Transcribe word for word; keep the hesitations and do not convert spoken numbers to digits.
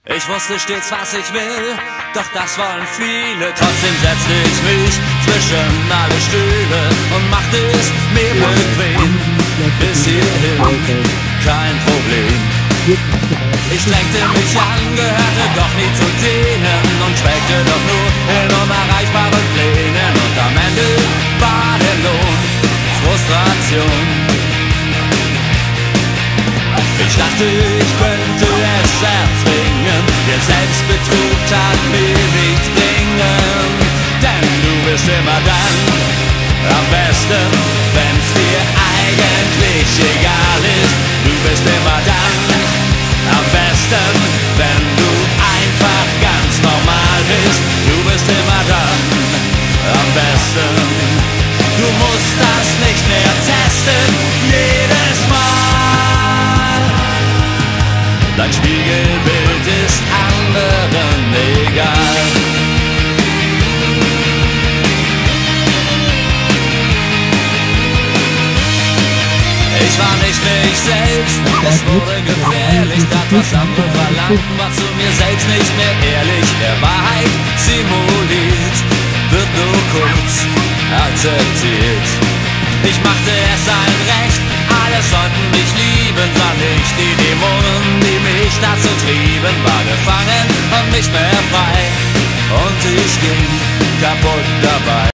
Ich wusste stets, was ich will, doch das wollen viele. Trotzdem setzte ich mich zwischen alle Stühle und machte es mir bequem. Bis hierhin, kein Problem. Ich strengte mich an, gehörte doch nie zu denen und schwelgte doch nur in unerreichbaren Plänen. Und am Ende war der Lohn Frustration. Ich dachte, ich könnte es erzwingen, der Selbstbetrug kann mir nichts bringen. Denn du bist immer dann am besten, wenn's dir eigentlich egal ist. Du bist immer dann am besten, wenn du einfach ganz normal bist. Du bist immer dann am besten. Du musst das nicht mehr testen, jedes Mal. Dein Spiegelbild ist anderen egal. Ich war nicht mich selbst, es wurde gefährlich, das was andere verlangten, war zu mir selbst nicht mehr ehrlich. Der Wahrheit simuliert, wird nur kurz akzeptiert. Ich machte es ein Recht, alle sollten mich lieben, sah nicht die Dämonen, die mich dazu trieben, war gefangen und nicht mehr frei. Und ich ging kaputt dabei.